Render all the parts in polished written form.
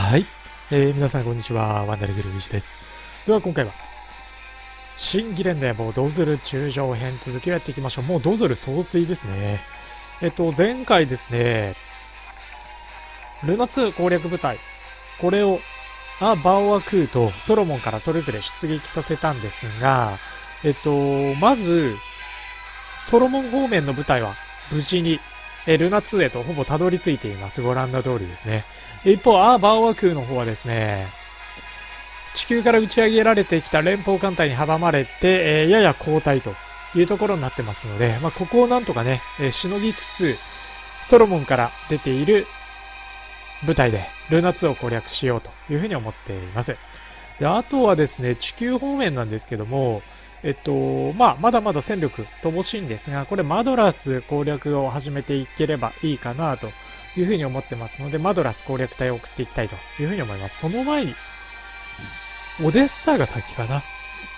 はい、皆さんこんにちは。ワンダルグルージです。では今回は新ギレンデボドズル中将編続きをやっていきましょう。もうドズル総帥ですね。前回ですね、ルナ2攻略部隊、これをバオアクーとソロモンからそれぞれ出撃させたんですが、まずソロモン方面の部隊は無事にルナ2へとほぼたどり着いています。ご覧の通りですね。一方、バオアクーの方はですね、地球から打ち上げられてきた連邦艦隊に阻まれて、やや後退というところになってますので、ここをなんとかね、しのぎつつ、ソロモンから出ている部隊でルナ2を攻略しようというふうに思っています。で、あとはですね、地球方面なんですけども、まだまだ戦力乏しいんですが、これマドラス攻略を始めていければいいかなというふうに思ってますので、マドラス攻略隊を送っていきたいというふうに思います。その前に、オデッサが先かな。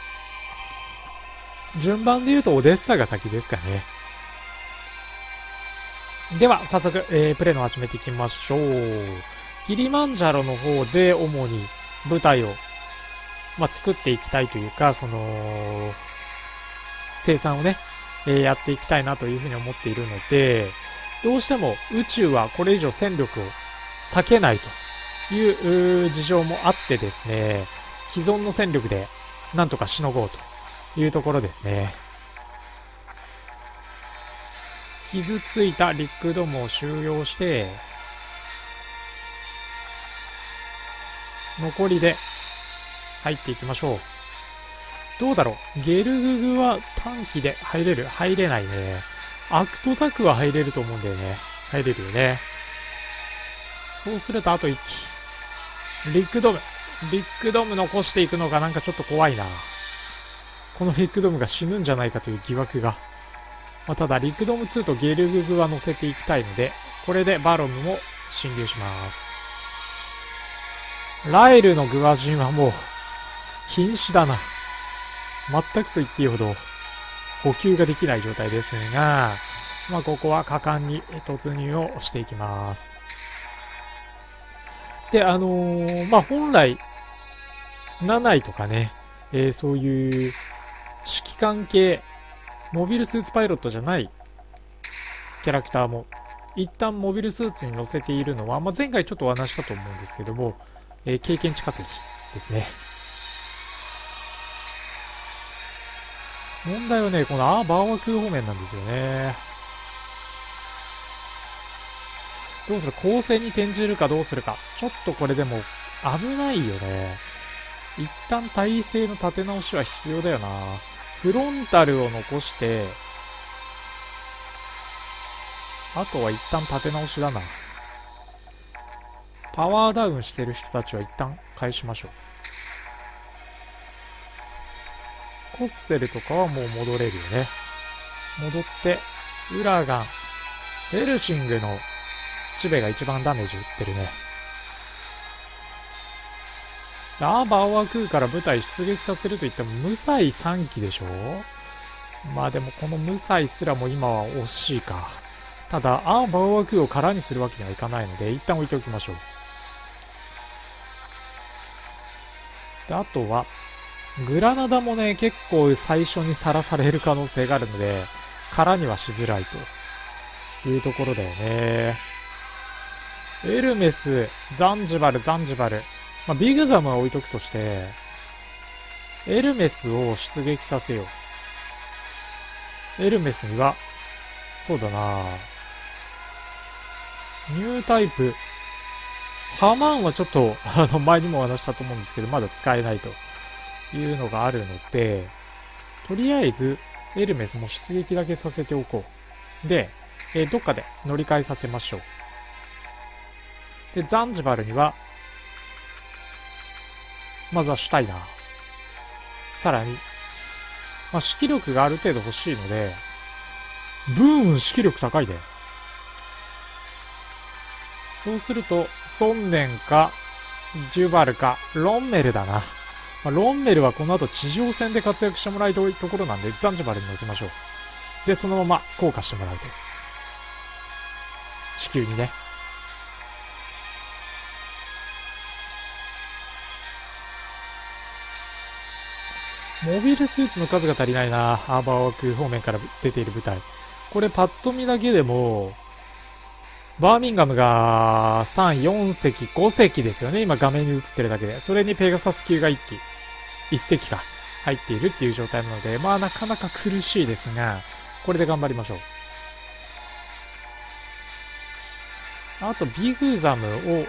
順番で言うとオデッサが先ですかね。では、早速、プレイの始めていきましょう。キリマンジャロの方で主に部隊を作っていきたいというか、生産をね、やっていきたいなというふうに思っているので、どうしても宇宙はこれ以上戦力を割けないという事情もあってですね、既存の戦力でなんとかしのごうというところですね。傷ついたリックドムを収容して、残りで入っていきましょう。どうだろう、ゲルググは短期で入れる？入れないね。アクトザクは入れると思うんだよね。入れるよね。そうするとあと1機。リックドム残していくのがなんかちょっと怖いな。このリックドムが死ぬんじゃないかという疑惑が。ただリックドム2とゲルググは乗せていきたいので、これでバロムも侵入します。ライルのグアジンはもう瀕死だな。全くと言っていいほど補給ができない状態ですが、ここは果敢に突入をしていきます。で、本来7位とかね、そういう指揮官系モビルスーツパイロットじゃないキャラクターも一旦モビルスーツに乗せているのは、前回ちょっとお話したと思うんですけども、経験値稼ぎですね。問題はね、このバーワクー方面なんですよね。どうする？攻勢に転じるかどうするか。ちょっとこれでも危ないよね。一旦体勢の立て直しは必要だよな。フロンタルを残して、あとは一旦立て直しだな。パワーダウンしてる人たちは一旦返しましょう。コッセルとかはもう戻れるよね。戻って、ウラガン、ヘルシングのチベが一番ダメージ打ってるね。バオアクーから部隊出撃させるといっても無才3機でしょ。でもこの無才すらも今は惜しいか。ただバオアクーを空にするわけにはいかないので一旦置いておきましょう。で、あとはグラナダもね、結構最初にさらされる可能性があるので空にはしづらいというところだよね。エルメス、ザンジバル、ビグザムは置いとくとして、エルメスを出撃させよう。エルメスには、そうだなニュータイプ、ハマンはちょっと、前にもお話したと思うんですけど、まだ使えないというのがあるので、とりあえず、エルメスも出撃だけさせておこう。で、どっかで乗り換えさせましょう。で、ザンジバルには、まずはシュタイナー。さらに、指揮力がある程度欲しいので、ブーン指揮力高いで。そうすると、ソンネンか、ジュバルか、ロンメルだな。ロンメルはこの後地上戦で活躍してもらいたいところなんで、ザンジバルに乗せましょう。で、そのまま降下してもらうと。地球にね。 モビルスーツの数が足りないな。アーバーワーク方面から出ている部隊。これパッと見だけでも、バーミンガムが3、4隻、5隻ですよね。今画面に映ってるだけで。それにペガサス級が1機、1隻か入っているっていう状態なので、まあなかなか苦しいですが、これで頑張りましょう。あとビグザムを、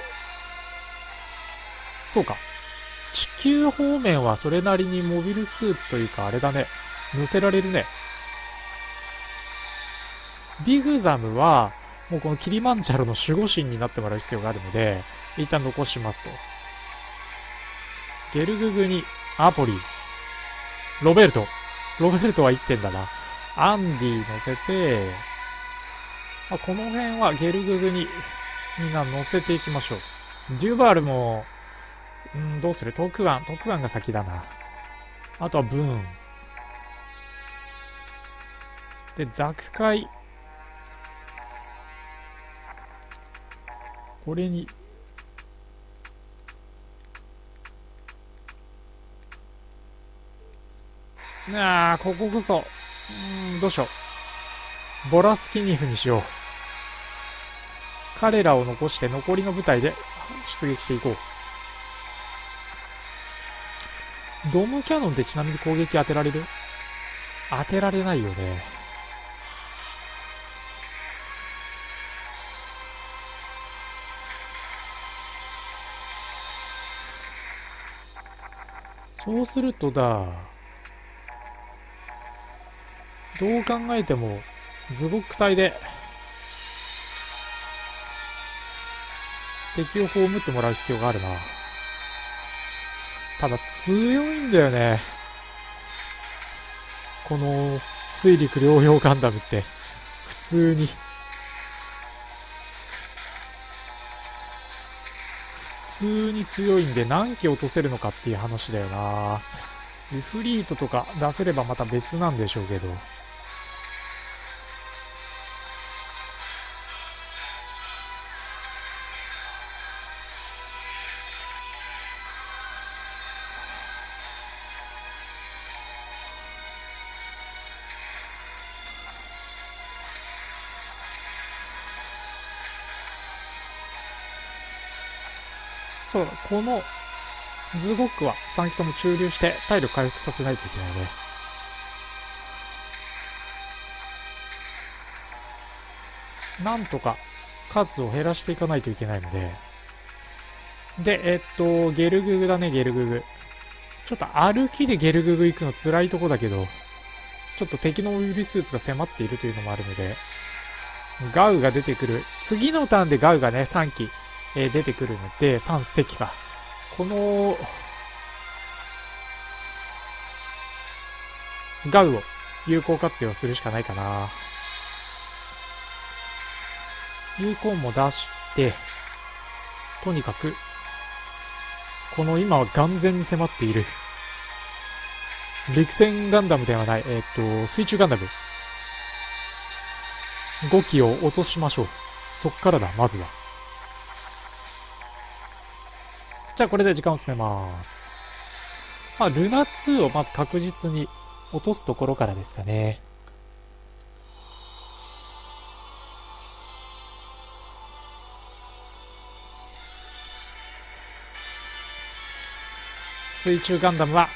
そうか。地球方面はそれなりにモビルスーツというかあれだね。乗せられるね。ビグザムは、もうこのキリマンジャロの守護神になってもらう必要があるので、一旦残しますと。ゲルググに、アポリ、ロベルト。ロベルトは生きてんだな。アンディ乗せて、まあ、この辺はゲルググにみんな乗せていきましょう。デュバルも、どうする？トークワンが先だな。あとはブーン。で、ザクカイ。これに、こここそ、どうしよう。ボラスキニフにしよう。彼らを残して残りの部隊で出撃していこう。ドームキャノンってちなみに攻撃当てられる？当てられないよね。そうするとだ、どう考えてもズボック隊で敵を葬ってもらう必要があるな。ただ強いんだよね。この水陸両用ガンダムって普通に強いんで何機落とせるのかっていう話だよな。リフリートとか出せればまた別なんでしょうけど。そうだ、このズゴックは3機とも駐留して体力回復させないといけないね。なんとか数を減らしていかないといけないので。で、ゲルググだね、ゲルググ。ちょっと歩きでゲルググ行くの辛いとこだけど、ちょっと敵のウイルスーツが迫っているというのもあるので、ガウが出てくる。次のターンでガウがね、3機、出てくるので、3隻か。この、ガウを有効活用するしかないかな。有効も出して、とにかく、この今は眼前に迫っている。陸戦ガンダムではない、水中ガンダム。5機を落としましょう。そっからだ、まずは。じゃあこれで時間を進めます。まあ、ルナ2をまず確実に落とすところからですかね。水中ガンダムは、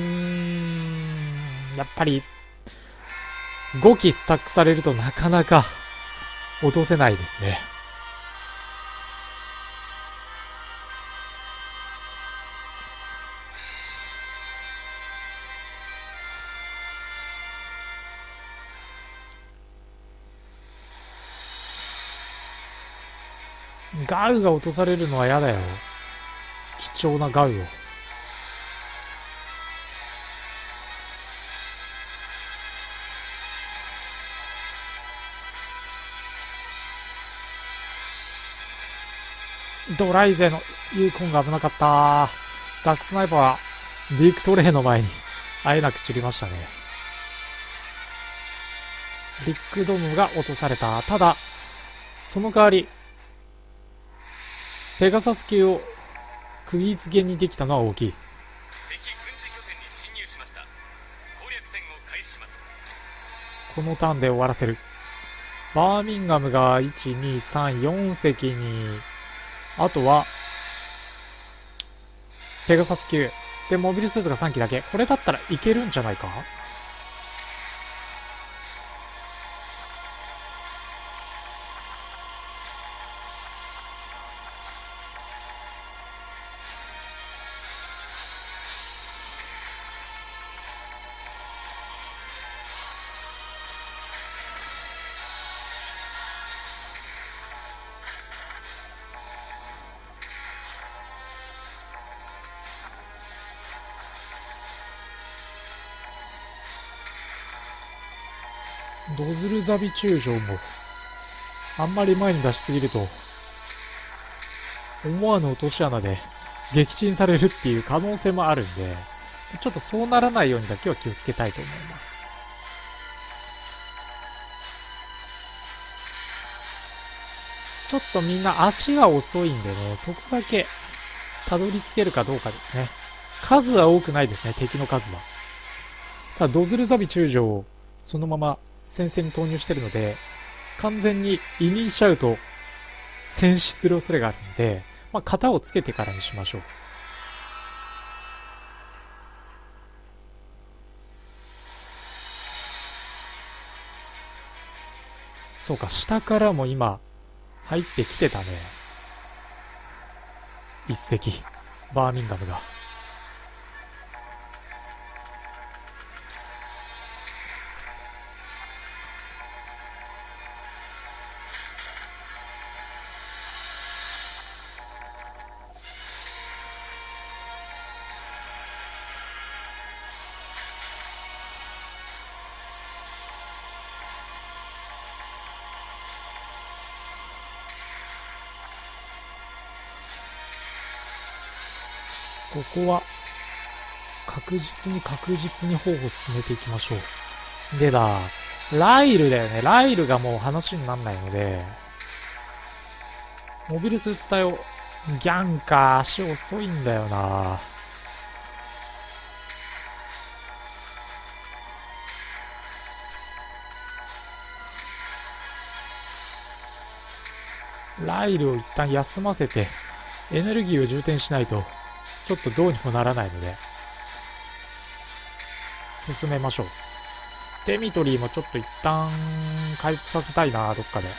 やっぱり、5機スタックされるとなかなか落とせないですね。ガウが落とされるのは嫌だよ。貴重なガウを。ドライゼのユーコンが危なかった。ザックスナイパーはビクトレーの前にあえなく散りましたね。ビッグドームが落とされた。ただ、その代わり、ペガサス級を釘付けにできたのは大きい。 敵軍事拠点に侵入しました。 このターンで終わらせる。バーミンガムが1、2、3、4隻に、あとは、ペガサス級。で、モビルスーツが3機だけ。これだったらいけるんじゃないか。ドズルザビ中将も、あんまり前に出しすぎると、思わぬ落とし穴で撃沈されるっていう可能性もあるんで、ちょっとそうならないようにだけは気をつけたいと思います。ちょっとみんな足が遅いんでね、そこだけたどり着けるかどうかですね。数は多くないですね、敵の数は。ただドズルザビ中将をそのまま戦線に投入してるので、完全にイニしちゃうと戦死する恐れがあるんで、型をつけてからにしましょう。そうか、下からも今入ってきてたね。一隻バーミンガムが。ここは確実に方を進めていきましょう。でだ、ライルだよね。ライルがもう話になんないので、モビルスーツ隊を、ギャンか、足遅いんだよな。ライルを一旦休ませて、エネルギーを充填しないと、ちょっとどうにもならないので、進めましょう。デミトリーもちょっと一旦回復させたいな、どっかで。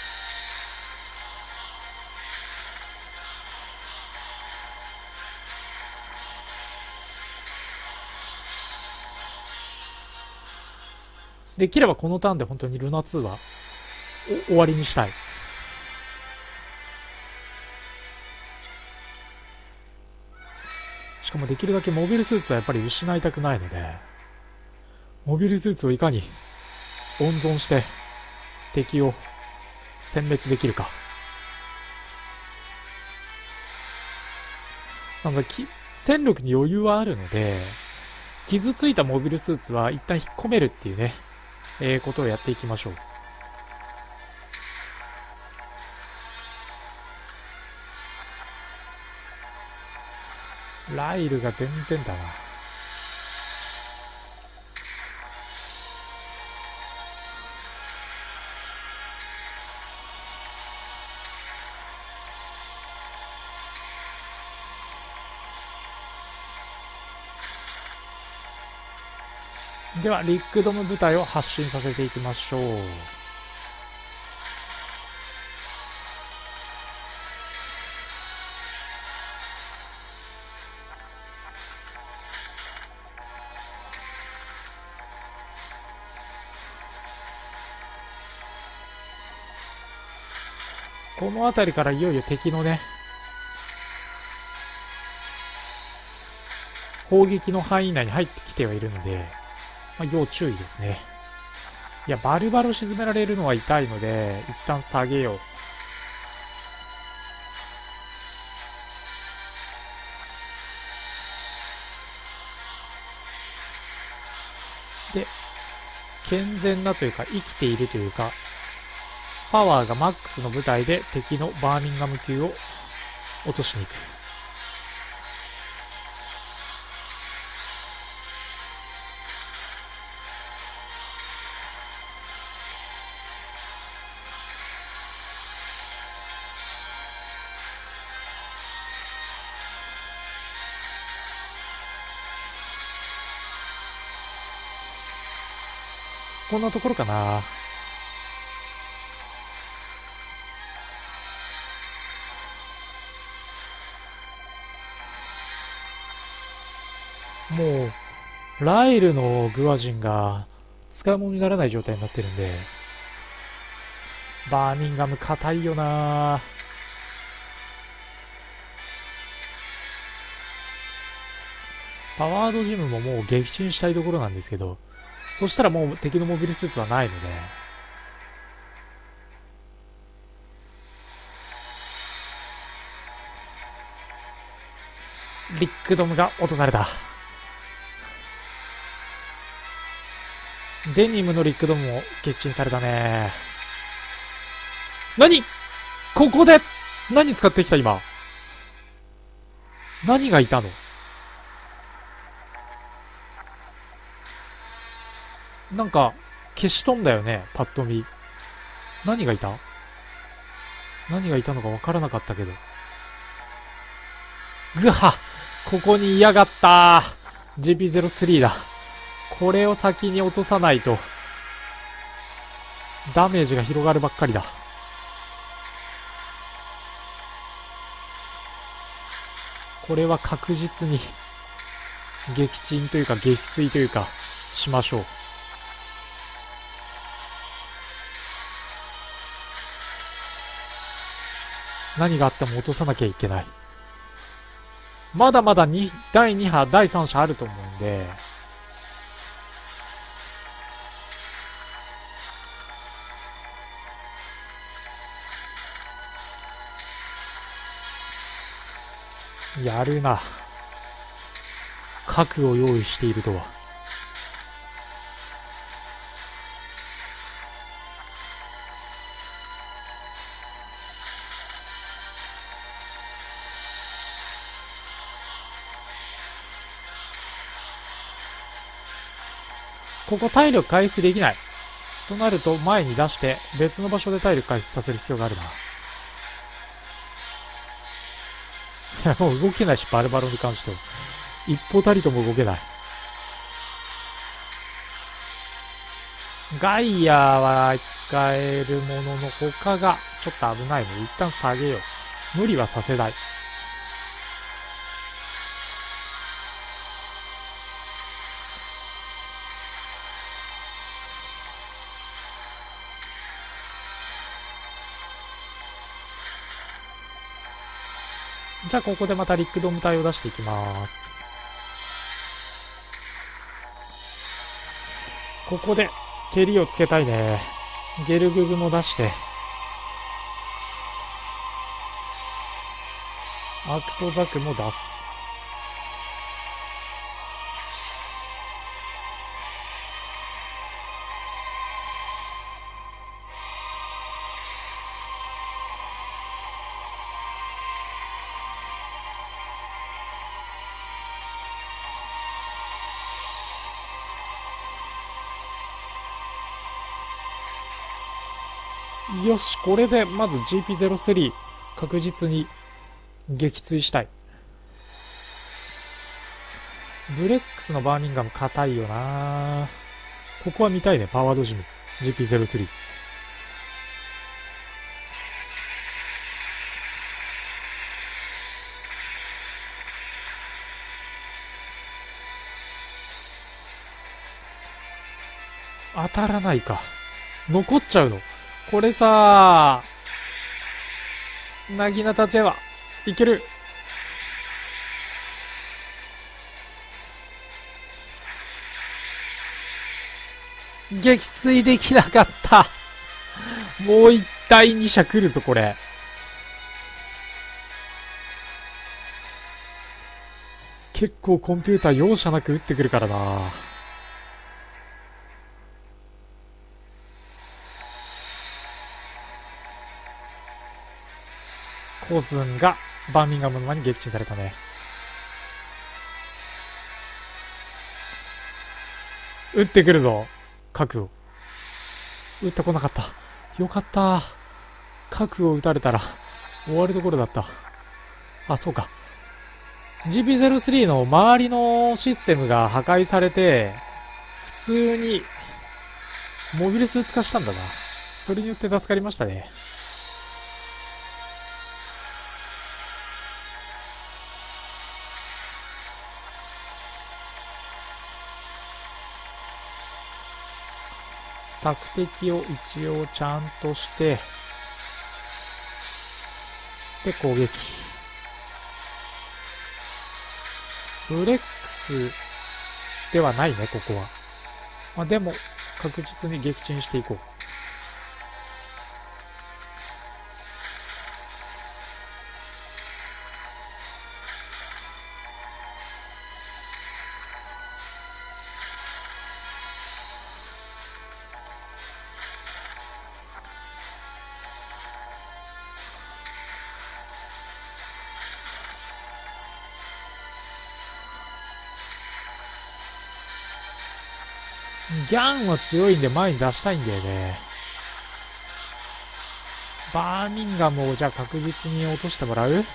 できればこのターンで本当にルナ2は終わりにしたい。しかもできるだけモビルスーツはやっぱり失いたくないので、モビルスーツをいかに温存して敵を殲滅できるか。なんか戦力に余裕はあるので、傷ついたモビルスーツは一旦引っ込めるっていうね、ことをやっていきましょう。ライルが全然だな。では、リックドム部隊を発進させていきましょう。この辺りからいよいよ敵のね、砲撃の範囲内に入ってきてはいるので、要注意ですね。いや、バルバロ沈められるのは痛いので、一旦下げよう。で、健全なというか、生きているというか、パワーがマックスの部隊で敵のバーミンガム級を落としに行く。 こんなところかな。もう、ライルのグアジンが使い物にならない状態になってるんで、バーミンガム硬いよな。パワードジムももう撃沈したいところなんですけど、そしたらもう敵のモビルスーツはないので、リックドムが落とされた。デニムのリックドムも撃沈されたね。何ここで何使ってきた今。何がいたの？なんか、消し飛んだよね、パッと見。何がいたのかわからなかったけど。ぐは！ここに嫌がった。GP03 だ。これを先に落とさないと、ダメージが広がるばっかりだ。これは確実に、撃沈というか撃墜というか、しましょう。何があっても落とさなきゃいけない。まだまだ第2波、第3波あると思うんで、やるな。核を用意しているとは。ここ体力回復できない。となると前に出して別の場所で体力回復させる必要があるな。いや、もう動けないし、バルバロに関しては。一歩たりとも動けない。ガイアは使えるものの他がちょっと危ないので一旦下げよう。無理はさせない。じゃあここでまたリックドーム体を出していきます。ここで蹴りをつけたいね。ゲルググも出して。アクトザクも出す。よし、これでまず GP03 確実に撃墜したい。ブレックスのバーミンガム硬いよな。ここは見たいね、パワードジム GP03。当たらないか。残っちゃうの。これさー、なぎなたちはいける。撃墜できなかった。もう一体2射来るぞ、これ。結構コンピューター容赦なく撃ってくるからな。コズンがバーミンガムの前に撃沈されたね。撃ってくるぞ。核を。撃ってこなかった。よかった。核を撃たれたら終わるところだった。あ、そうか。GP03 の周りのシステムが破壊されて、普通にモビルスーツ化したんだな。それによって助かりましたね。索敵を一応ちゃんとして、で、攻撃。ブレックスではないね、ここは。まあ、でも、確実に撃沈していこう。ギャンは強いんで前に出したいんだよね。バーミンガムをじゃあ確実に落としてもらう？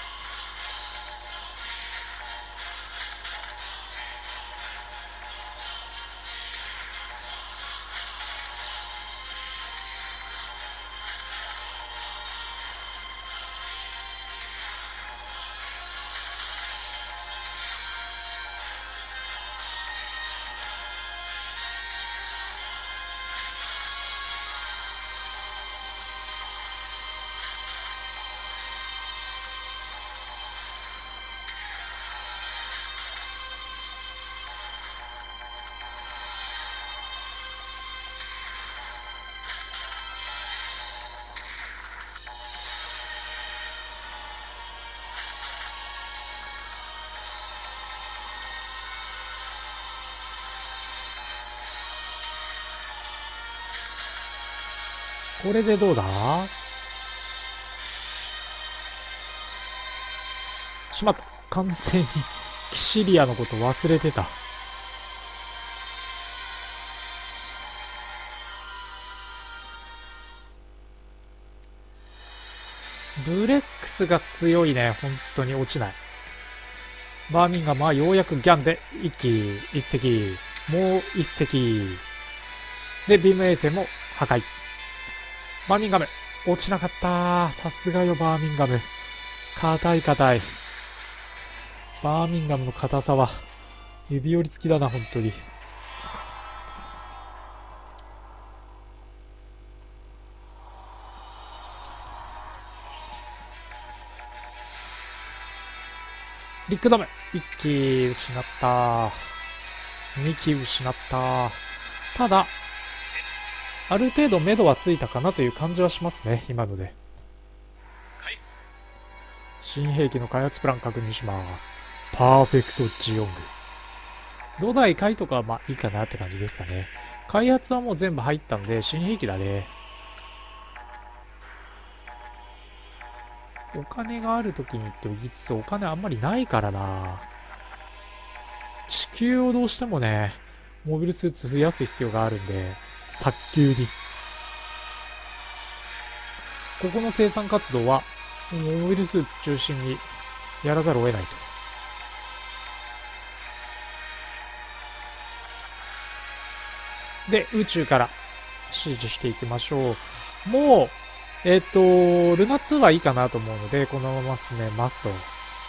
これでどうだ？しまった。完全にキシリアのこと忘れてた。ブレックスが強いね。本当に落ちない。バーミンガムはようやくギャンで一石、もう一石。で、ビーム衛星も破壊。バーミンガム、落ちなかった。さすがよ、バーミンガム。硬い。バーミンガムの硬さは、指折り付きだな、本当に。ビッグダム、1機失った。2機失った。ただ、ある程度目処はついたかなという感じはしますね、今ので。新兵器の開発プラン確認します。パーフェクトジオング。土台回とかはまあいいかなって感じですかね。開発はもう全部入ったんで、新兵器だね。お金がある時にって言いつつ、お金あんまりないからな。地球をどうしてもね、モビルスーツ増やす必要があるんで、早急に。ここの生産活動は、モビルスーツ中心にやらざるを得ないと。で、宇宙から指示していきましょう。もう、ルナ2はいいかなと思うので、このまま進めますと。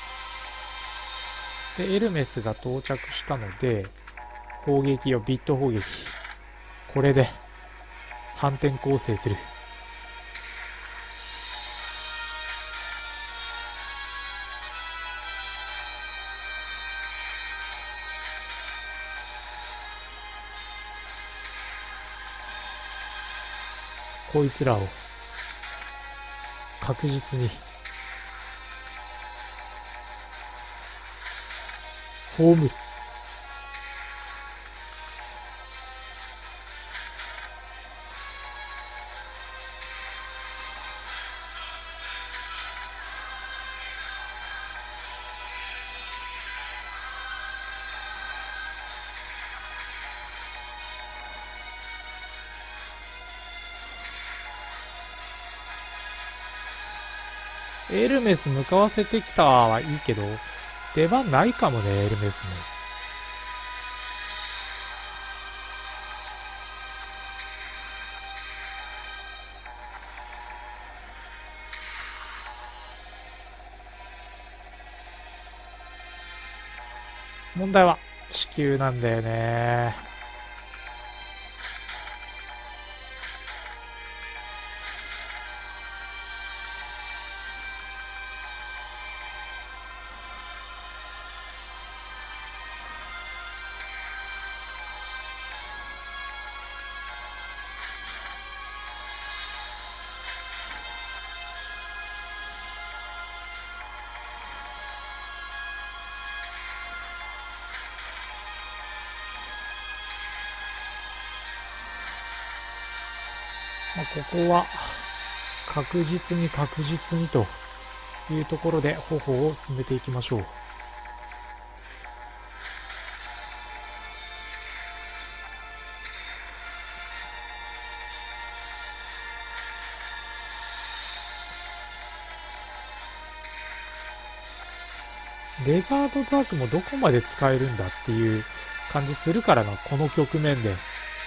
で、エルメスが到着したので、砲撃をビット砲撃。これで、反転攻勢する。こいつらを、確実に、葬る。エルメス向かわせてきたはいいけど、出番ないかもね、エルメスも。 問題は地球なんだよね。ここは確実にというところで方法を進めていきましょう。デザートザークもどこまで使えるんだっていう感じするからな、この局面で。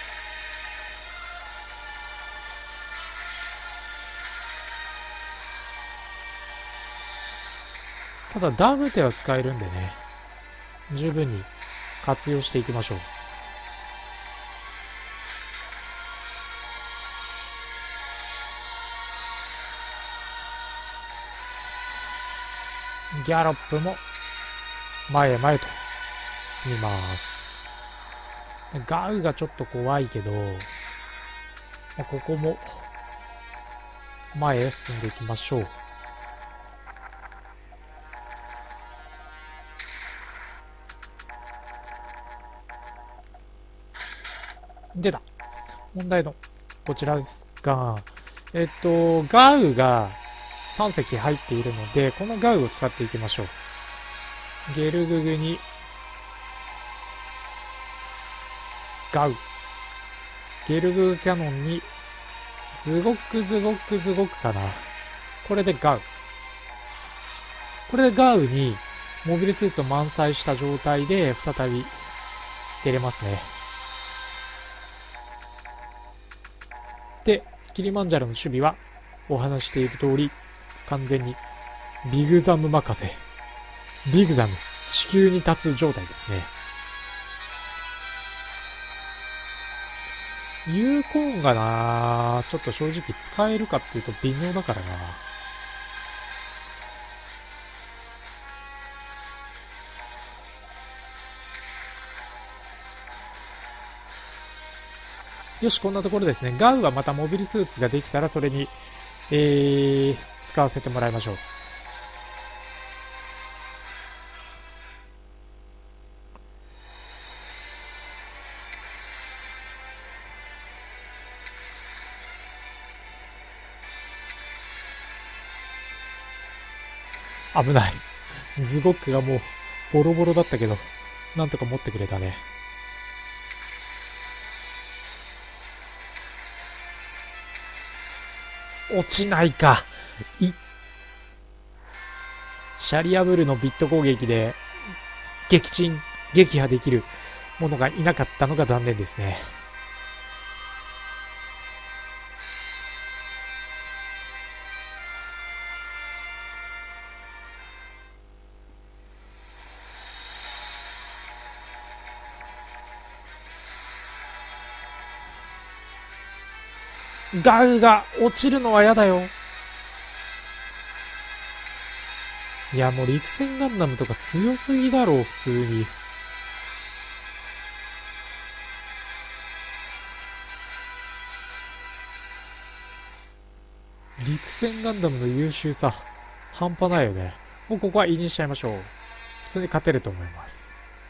ただダム手は使えるんでね、十分に活用していきましょう。ギャロップも前へ前へと進みます。ガウがちょっと怖いけど、ここも前へ進んでいきましょう。出た。問題のこちらですが、ガウが3隻入っているので、このガウを使っていきましょう。ゲルググにガウ、ゲルググキャノンにズゴックかな。これでガウ。これでガウにモビルスーツを満載した状態で再び出れますね。で、キリマンジャロの守備はお話している通り完全にビグザム任せ。ビグザム地球に立つ状態ですね。ユーコーンがなちょっと正直使えるかっていうと微妙だからな。よし、こんなところですね。ガウはまたモビルスーツができたらそれに、使わせてもらいましょう。危ない。ズゴックがもうボロボロだったけど、なんとか持ってくれたね。落ちないか。シャリアブルのビット攻撃で撃破できるものがいなかったのが残念ですね。ガウが落ちるのは嫌だよ。いや、もう陸戦ガンダムとか強すぎだろう、普通に。陸戦ガンダムの優秀さ、半端ないよね。もうここはイにしちゃいましょう。普通に勝てると思います。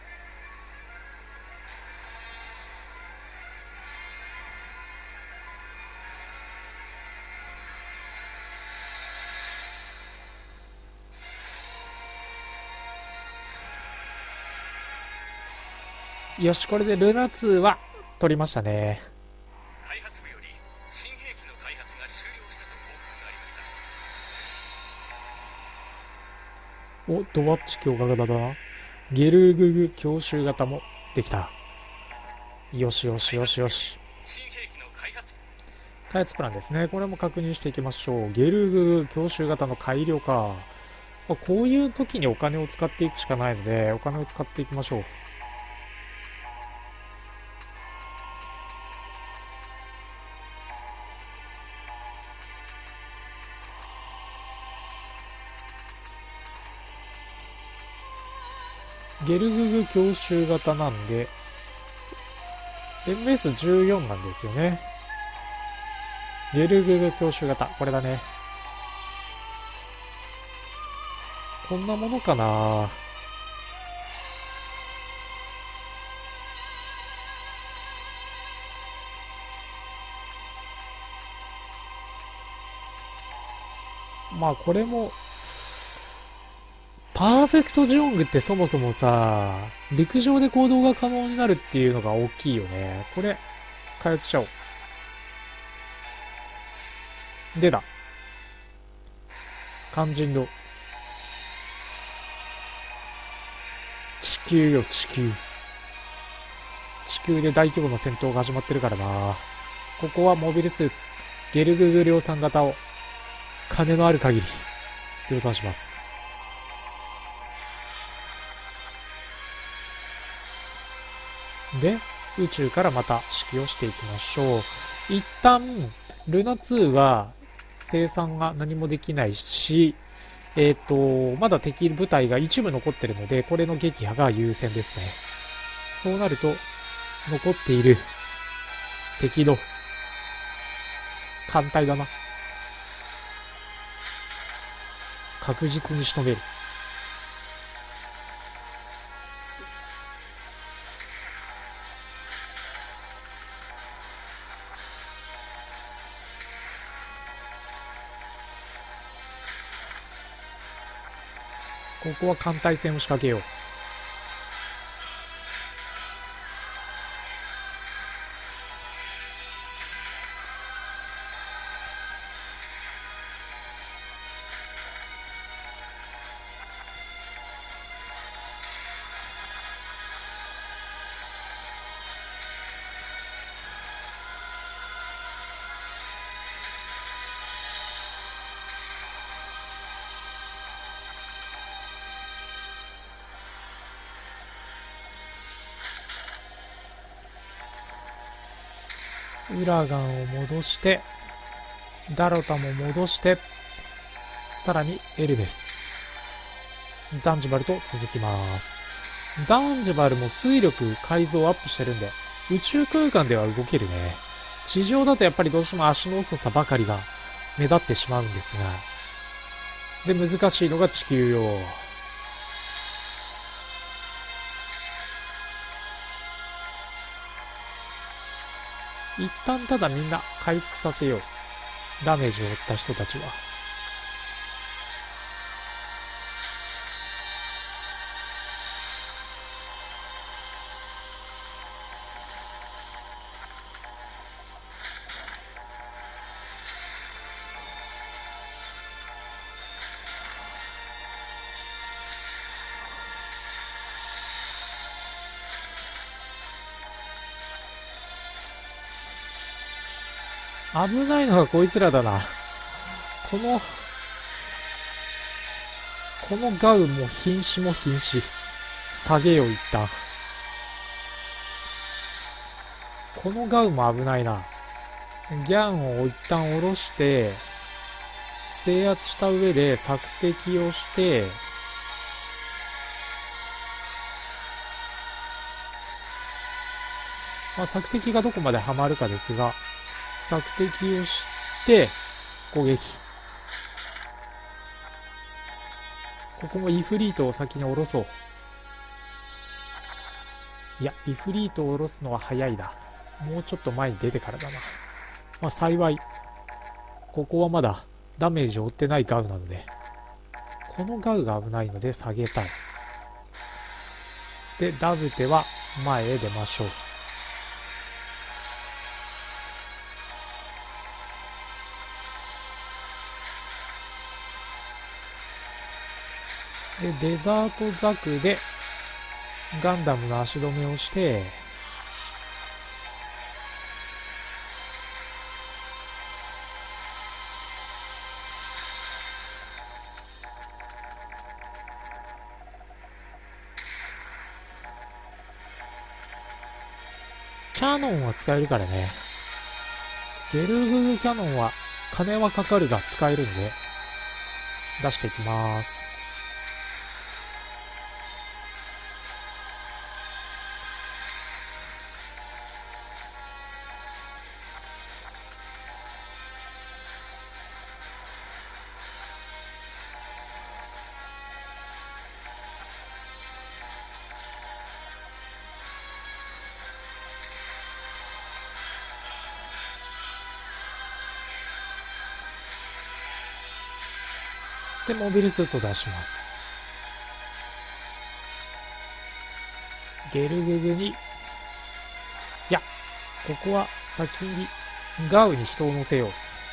よし、これでルナ2は取りましたね。 開発部より新兵器の開発が終了したと報告がありました。 お、ドワッチ強化型だな。ゲルググ強襲型もできた。よし。 新兵器の開開発プランですね。これも確認していきましょう。ゲルググ強襲型の改良か。 まあ、こういう時にお金を使っていくしかないので、お金を使っていきましょう。ゲルググ強襲型なんで、MS14 なんですよね。ゲルググ強襲型。これだね。こんなものかな。まあこれも、パーフェクトジオングってそもそもさ、陸上で行動が可能になるっていうのが大きいよね。これ、開発しちゃおう。でだ。肝心の。地球よ、地球。地球で大規模な戦闘が始まってるからな。ここはモビルスーツ、ゲルググ量産型を、金のある限り、量産します。で、宇宙からまた指揮をしていきましょう。一旦、ルナ2は生産が何もできないし、まだ敵部隊が一部残ってるので、これの撃破が優先ですね。そうなると、残っている敵の艦隊だな。確実に仕留める。ここは艦隊戦を仕掛けよう。ウラガンを戻して、ダロタも戻して、さらにエルベス。ザンジバルと続きます。ザンジバルも水力改造アップしてるんで、宇宙空間では動けるね。地上だとやっぱりどうしても足の遅さばかりが目立ってしまうんですが。で、難しいのが地球よ。一旦ただみんな回復させよう。ダメージを負った人たちは。危ないのがこいつらだな。このガウも瀕死も瀕死。下げよう一旦。このガウも危ないな。ギャンを一旦下ろして、制圧した上で索敵をして、まあ、索敵がどこまでハマるかですが、索敵をして、攻撃。ここもイフリートを先に下ろそう。いや、イフリートを下ろすのは早いだ。もうちょっと前に出てからだな。まあ幸い、ここはまだダメージを負ってないガウなので、このガウが危ないので下げたい。で、ダブテは前へ出ましょう。で、デザートザクでガンダムの足止めをして、 キャノンは使えるからね。ゲルググキャノンは金はかかるが使えるんで出していきます。で、モビルスーツを出します。ゲルググに、いや、ここは先にガウに人を乗せよ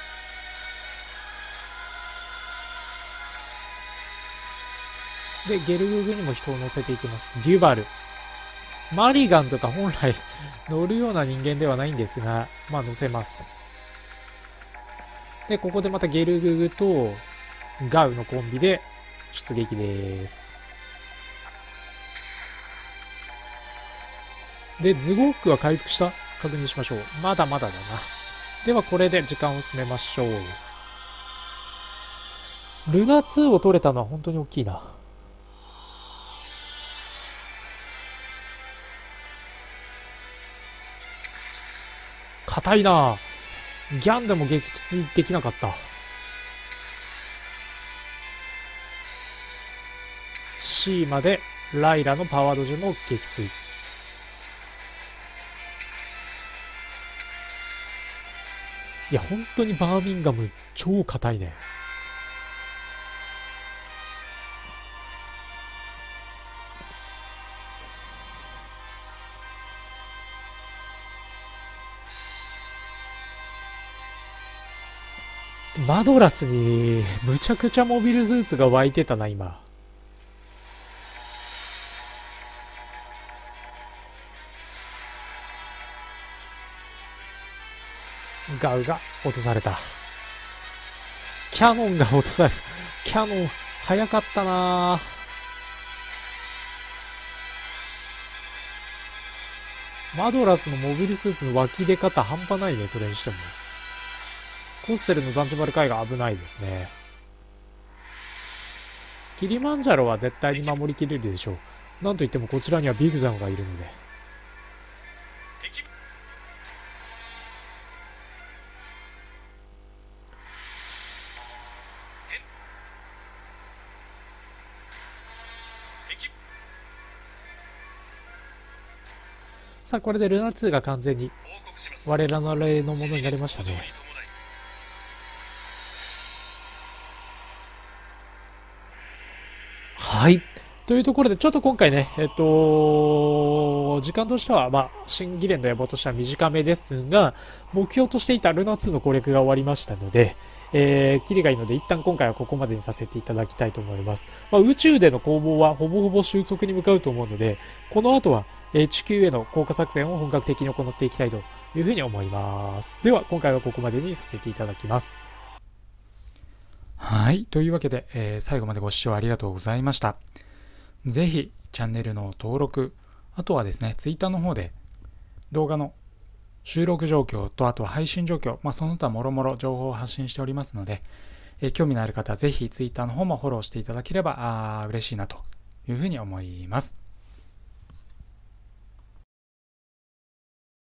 う。で、ゲルググにも人を乗せていきます。デュバル。マリガンとか本来乗るような人間ではないんですが、まあ乗せます。で、ここでまたゲルググとガウのコンビで出撃です。で、ズゴークは回復した？確認しましょう。まだまだだな。ではこれで時間を進めましょう。ルナ2を取れたのは本当に大きいな。硬いな。ギャンでも撃墜できなかった。C までライラのパワードジュも撃墜。いや、本当にバーミンガム超硬いね。マドラスにむちゃくちゃモビルスーツが湧いてたな、今。ガウが落とされた。キャノンが落とされた。キャノン早かったな。マドラスのモビルスーツの湧き出方半端ないね、それにしても。コッセルのザンチバル海が危ないですね。キリマンジャロは絶対に守りきれるでしょう。なんといってもこちらにはビグザムがいるので。さあ、これでルナ2が完全に我らの例のものになりましたね。はい。というところで、ちょっと今回ね、時間としては、新ギレンの野望としては短めですが、目標としていたルナ2の攻略が終わりましたので、キリがいいので、一旦今回はここまでにさせていただきたいと思います。宇宙での攻防はほぼほぼ収束に向かうと思うので、この後は、地球への降下作戦を本格的に行っていきたいというふうに思います。では、今回はここまでにさせていただきます。はい。というわけで、最後までご視聴ありがとうございました。ぜひ、チャンネルの登録、あとはですね、Twitter の方で動画の収録状況と、あとは配信状況、その他もろもろ情報を発信しておりますので、興味のある方はぜひ Twitter の方もフォローしていただければ嬉しいなというふうに思います。